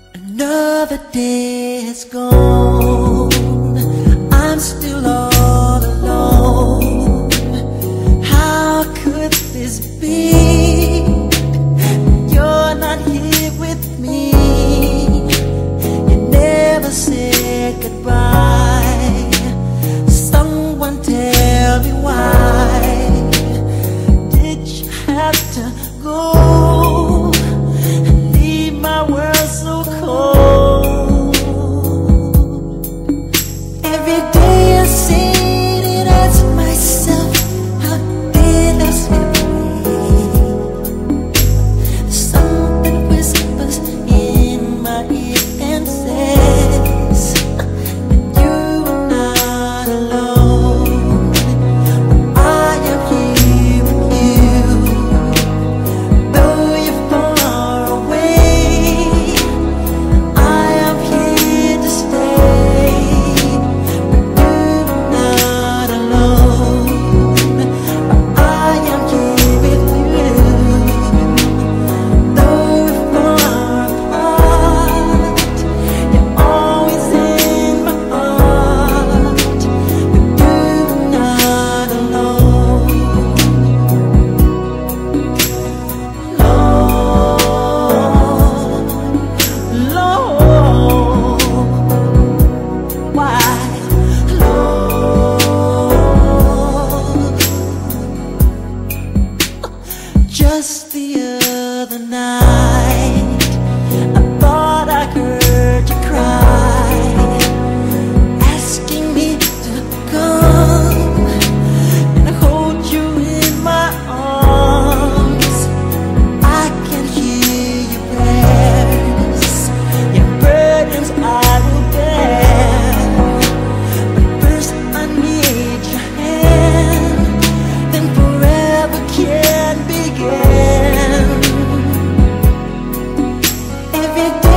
Another day has gone, I'm still all alone. How could this be? You're not here with me. You never said goodbye. Someone tell me why did you have to go and leave my world so cold? Every day I sit and ask myself, how did I slip away? Something whispers in my ear and says, you're not alone. I am here with you. Though you're far away, I am here to stay. But you're not alone. I am here with you. Though we're far apart, you're always in my heart. But you're not alone. Lord, why, Lord? Just the other night, I thought I heard you cry, asking me to come and hold you in my arms. I can hear your prayers, your burdens I will bear. But first I need your hand, then forever can begin. Every day